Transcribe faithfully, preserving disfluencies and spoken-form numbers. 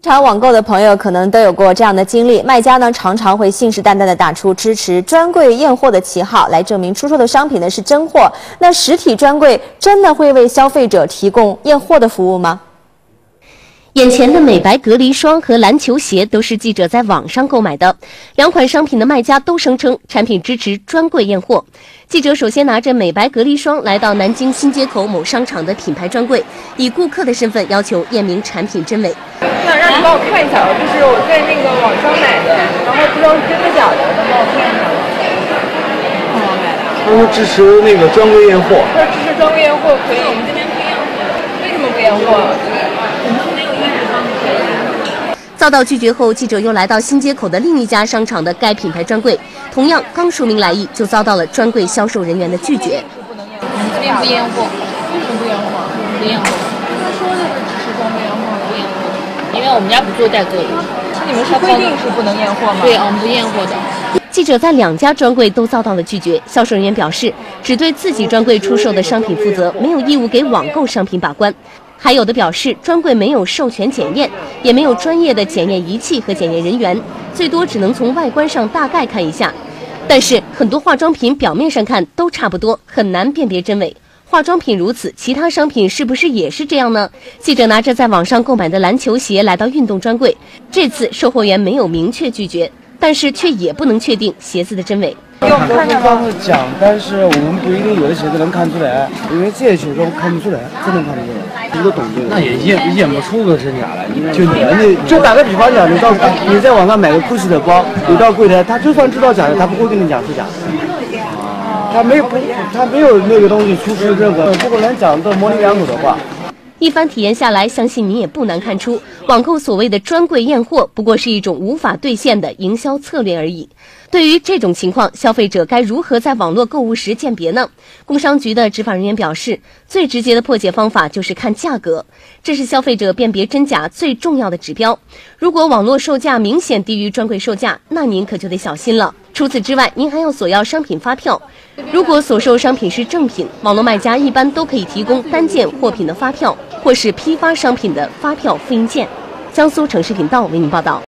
常网购的朋友可能都有过这样的经历，卖家呢常常会信誓旦旦地打出支持专柜验货的旗号，来证明出售的商品呢是真货。那实体专柜真的会为消费者提供验货的服务吗？ 眼前的美白隔离霜和篮球鞋都是记者在网上购买的，两款商品的卖家都声称产品支持专柜验货。记者首先拿着美白隔离霜来到南京新街口某商场的品牌专柜，以顾客的身份要求验明产品真伪。 那让你帮我看一下，就是我在那个网上买的，然后不知道是真的假的，能帮我看一下吗？看我买的。 他说支持那个专柜验货。 他说支持专柜验货可以，我们这边不验货。为什么不验货？ 遭到拒绝后，记者又来到新街口的另一家商场的该品牌专柜，同样刚说明来意，就遭到了专柜销售人员的拒绝。 我们这边不验货，为什么不验货？不验货。他说的是支持专柜验货，不验货， 因为我们家不做代购的。 那你们是规定是不能验货吗？ 对，我们不验货的。 记者在两家专柜都遭到了拒绝，销售人员表示，只对自己专柜出售的商品负责，没有义务给网购商品把关。还有的表示，专柜没有授权检验，也没有专业的检验仪器和检验人员，最多只能从外观上大概看一下。但是很多化妆品表面上看都差不多，很难辨别真伪。化妆品如此，其他商品是不是也是这样呢？记者拿着在网上购买的篮球鞋来到运动专柜，这次售货员没有明确拒绝，但是却也不能确定鞋子的真伪。 给我们看看吗？ 会讲，但是我们不一定有的鞋子能看出来，因为这些鞋子看不出来，真能看不出来。你都懂这个， 那也验验不出个真假来。 就你你就打个比方讲，你到你在网上买个 G U C C I 的包，你到柜台，他就算知道假的，他不会跟你讲是假的。他没有不，他没有那个东西出示任何不可能讲的模棱两可的话。 一番体验下来，相信你也不难看出，网购所谓的专柜验货不过是一种无法兑现的营销策略而已。对于这种情况，消费者该如何在网络购物时鉴别呢？工商局的执法人员表示，最直接的破解方法就是看价格，这是消费者辨别真假最重要的指标。如果网络售价明显低于专柜售价，那您可就得小心了。除此之外，您还要索要商品发票。如果所售商品是正品，网络卖家一般都可以提供单件货品的发票，或是批发商品的发票复印件。江苏城市频道为您报道。